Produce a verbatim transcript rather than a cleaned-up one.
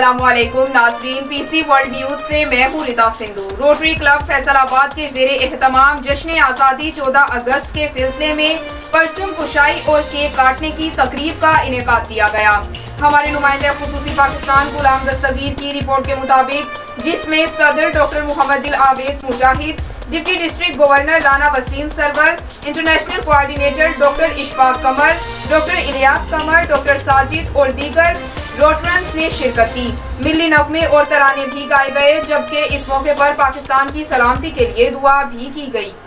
अस्सलामुअलैकुम नाजरीन, PC world news से मैं हूँ रिता सिंधु। रोटरी क्लब फैसलाबाद के जेरे एहतमाम जश्न आज़ादी चौदह अगस्त के सिलसिले में परचम कुशाई और केक काटने की तकरीब का इनेकाद किया गया। हमारे नुमाइंदे खुसूसी पाकिस्तान गुलाम दस्तगीर की रिपोर्ट के मुताबिक, जिसमें सदर doctor Mohammad Dil Awais Mujahid, deputy district governor Rana Waseem Sarwar, international coordinator doctor Ishfaq Qamar, doctor Ilyas Qamar, doctor Sajid और दीगर रोटरन्स ने शिरकत की। मिली नगमे और तराने भी गाए गए, जबकि इस मौके पर पाकिस्तान की सलामती के लिए दुआ भी की गई।